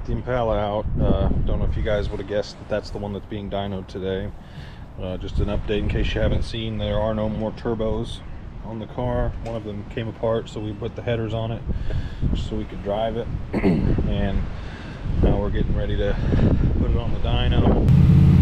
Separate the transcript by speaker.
Speaker 1: the Impala out. Don't know if you guys would have guessed that that's the one that's being dynoed today. Just an update in case you haven't seen, there are no more turbos on the car. One of them came apart, so we put the headers on it just so we could drive it. And now we're getting ready to put it on the dyno.